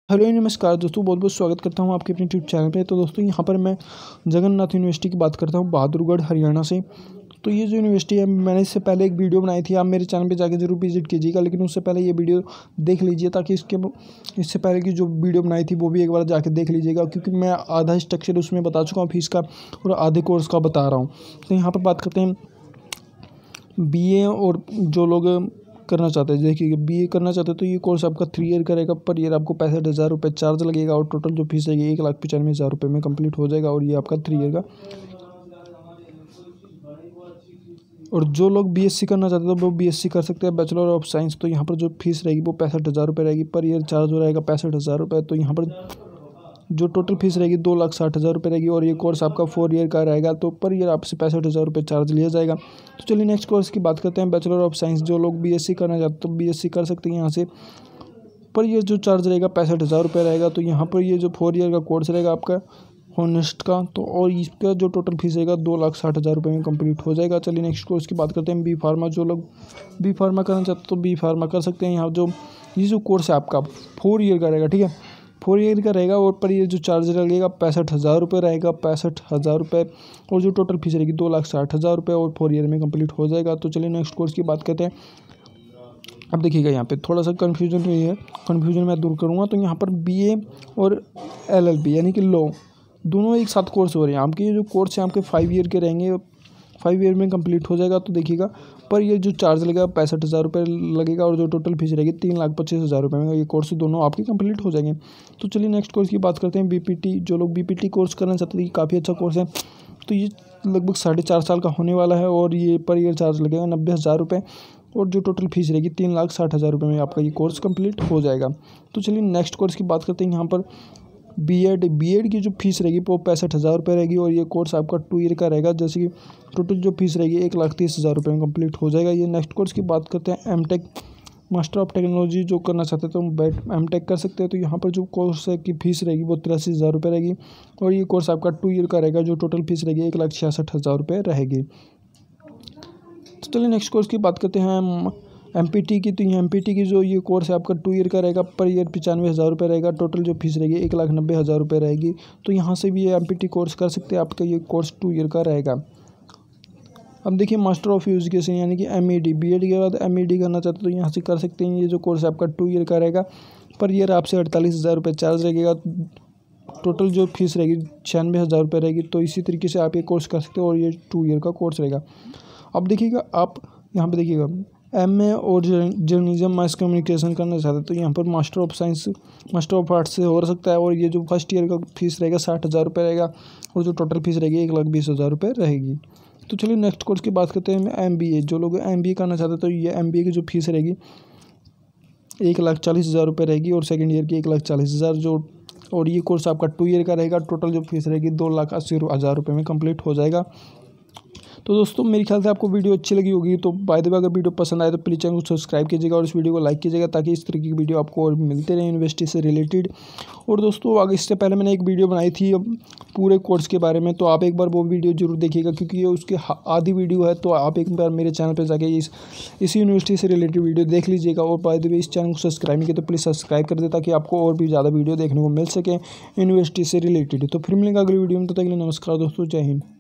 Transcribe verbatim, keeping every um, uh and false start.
Hello नमस्कार दोस्तों, बहुत बहुत स्वागत करता हूं आपके अपने यूट्यूब चैनल पे। तो दोस्तों यहां पर मैं जगन्नाथ यूनिवर्सिटी की बात करता हूं, बहादुरगढ़ हरियाणा से। तो ये जो यूनिवर्सिटी है, मैंने इससे पहले एक वीडियो बनाई थी, आप मेरे चैनल पे जाके जरूर विजिट कीजिएगा। लेकिन उससे पहले ये वीडियो देख लीजिए, ताकि इसके इससे पहले की जो वीडियो बनाई थी वो भी एक बार जाके देख लीजिएगा, क्योंकि मैं आधा स्ट्रक्चर उसमें बता चुका हूँ फीस का और आधे कोर्स का बता रहा हूँ। तो यहाँ पर बात करते हैं बी ए और जो लोग करना चाहते हैं। देखिए, बीए करना चाहते हैं तो ये कोर्स आपका थ्री ईयर करेगा। पर ईयर आपको पैंसठ हज़ार रुपये चार्ज लगेगा और टोटल जो फीस रहेगी एक लाख पचानवे हज़ार रुपये में कंप्लीट हो जाएगा। और ये आपका थ्री ईयर का। और जो लोग बीएससी करना चाहते हैं तो वो बीएससी कर सकते हैं, बैचलर ऑफ साइंस। तो यहाँ पर जो फीस रहेगी वो पैंसठ हज़ार रुपये रहेगी। पर ईयर चार्ज हो रहेगा पैंसठ हज़ार रुपये। तो यहाँ पर जो टोटल फीस रहेगी दो लाख साठ हज़ार रुपये रहेगी। और ये कोर्स आपका फोर ईयर का रहेगा। तो पर ईयर आपसे पैंसठ हज़ार रुपये चार्ज लिया जाएगा। तो चलिए नेक्स्ट कोर्स की बात करते हैं, बैचलर ऑफ साइंस। जो लोग बीएससी करना चाहते हैं तो बीएससी कर सकते हैं यहाँ से। पर ये जो चार्ज रहेगा पैंसठ हज़ार रुपये रहेगा। तो यहाँ पर ये जो फोर ईयर का कोर्स रहेगा आपका हॉनेस्ट का, तो और इसका जो टोटल फीस रहेगा दो लाख साठ हज़ार रुपये में कंप्लीट हो जाएगा। चलिए नेक्स्ट कोर्स की बात करते हैं, बी फार्मा। जो लोग बी फार्मा करना चाहते हैं तो बी फार्मा कर सकते हैं। यहाँ जो ये जो कोर्स है आपका फोर ईयर का रहेगा, ठीक है, फोर ईयर का रहेगा। और पर ये जो चार्ज लगेगा पैंसठ हज़ार रुपये रहेगा, पैंसठ हज़ार रुपये। और जो टोटल फीस रहेगी दो लाख साठ हज़ार रुपये और फोर ईयर में कंप्लीट हो जाएगा। तो चलिए नेक्स्ट कोर्स की बात करते हैं। अब देखिएगा, यहाँ पे थोड़ा सा कन्फ्यूजन हुई है, कन्फ्यूजन मैं दूर करूँगा। तो यहाँ पर बीए और एलएलबी यानी कि लॉ दोनों एक साथ कोर्स हो रहे हैं। आपके ये जो कोर्स है आपके फाइव ईयर के रहेंगे, फाइव ईयर में कंप्लीट हो जाएगा। तो देखिएगा, पर ये जो चार्ज लगेगा पैंसठ हज़ार रुपये लगेगा। और जो टोटल फीस रहेगी तीन लाख पच्चीस हज़ार रुपये में ये कोर्स दोनों आपके कंप्लीट हो जाएंगे। तो चलिए नेक्स्ट कोर्स की बात करते हैं, बीपीटी। जो लोग बीपीटी कोर्स करना चाहते हैं, काफ़ी अच्छा कोर्स है। तो ये लगभग साढ़े चार साल का होने वाला है। और ये पर ईयर चार्ज लगेगा नब्बे हज़ार रुपये। और जो टोटल फीस रहेगी तीन लाख साठ हज़ार रुपये में आपका ये कोर्स कंप्लीट हो जाएगा। तो चलिए नेक्स्ट कोर्स की बात करते हैं। यहाँ पर बीएड बीएड की जो फीस रहेगी वो पैंसठ हज़ार रुपये रहेगी। और ये कोर्स आपका टू ईयर का रहेगा। जैसे कि टोटल जो फीस रहेगी एक लाख तीस हज़ार रुपये में कंप्लीट हो जाएगा। ये नेक्स्ट कोर्स की बात करते हैं, एमटेक मास्टर ऑफ टेक्नोलॉजी। जो करना चाहते हैं तो बैट एमटेक कर सकते हैं। तो यहाँ पर जो कोर्स की फीस रहेगी वो तिरासी हज़ार रुपये रहेगी। और ये कोर्स आपका टू ईयर का रहेगा। जो टोटल फीस रहेगी एक लाख छियासठ हज़ार रुपये रहेगी। तो चलिए नेक्स्ट कोर्स की बात करते हैं, एम पी टी की। तो ये एम पी टी की जो ये कोर्स है आपका टू ईयर का रहेगा। पर ईयर पचानवे हज़ार रुपये रहेगा। टोटल जो फीस रहेगी एक लाख नब्बे हज़ार रुपये रहेगी। तो यहाँ से भी ये एम पी टी कोर्स कर सकते हैं, आपका ये कोर्स टू ईयर का रहेगा। अब देखिए, मास्टर ऑफ एजुकेशन यानी कि M E D, B Ed के बाद एम ई डी करना चाहते हैं तो यहाँ से कर सकते हैं। ये जो कोर्स है आपका टू ईयर का रहेगा। पर ईयर आपसे अड़तालीस हज़ार रुपये चार्ज लगेगा। टोटल जो फीस रहेगी छियानवे हज़ार रुपये रहेगी। तो इसी तरीके से आप ये कोर्स कर सकते हो और ये टू ईयर का कोर्स रहेगा। अब देखिएगा, आप यहाँ पर देखिएगा, एम ए और जर्नलिज्म मास कम्युनिकेशन करना चाहते हैं तो यहाँ पर master of science, master of arts से हो सकता है। और ये जो फर्स्ट ईयर का फीस रहेगा साठ हज़ार रुपये रहेगा। और जो टोटल फीस रहेगी एक लाख बीस हज़ार रुपये रहेगी। तो चलिए नेक्स्ट कोर्स की बात करते हैं, एम बी ए। जो लोग एम बी ए करना चाहते हैं तो ये एम बी ए की जो फीस रहेगी एक लाख चालीस हज़ार रुपये रहेगी। और सेकेंड ईयर की एक लाख चालीस हज़ार जो और ये कोर्स आपका टू ईयर का रहेगा। टोटल जो फीस रहेगी दो लाख अस्सी हज़ार रुपये में कंप्लीट हो जाएगा। तो दोस्तों मेरे ख्याल से आपको वीडियो अच्छी लगी होगी। तो बाय द वे, अगर वीडियो पसंद आए तो प्लीज़ चैनल को सब्सक्राइब कीजिएगा और इस वीडियो को लाइक कीजिएगा, ताकि इस तरीके की वीडियो आपको और मिलते रहे यूनिवर्सिटी से रिलेटेड। और दोस्तों, अगर इससे पहले मैंने एक वीडियो बनाई थी पूरे कोर्स के बारे में, तो आप एक बार वो वीडियो जरूर देखिएगा, क्योंकि ये उसकी आधी वीडियो है। तो आप एक बार मेरे चैनल पर जाके इस इसी यूनिवर्सिटी से रिलेटेड वीडियो देख लीजिएगा। और बाय द वे, इस चैनल को सब्सक्राइब नहीं किया तो प्लीज़ सब्सक्राइब कर दे, ताकि आपको और भी ज़्यादा वीडियो देखने को मिल सके यूनिवर्सिटी से रिलेटेड। तो फिर मिलेगा अगली वीडियो में। तो तक के लिए नमस्कार दोस्तों, जय हिंद।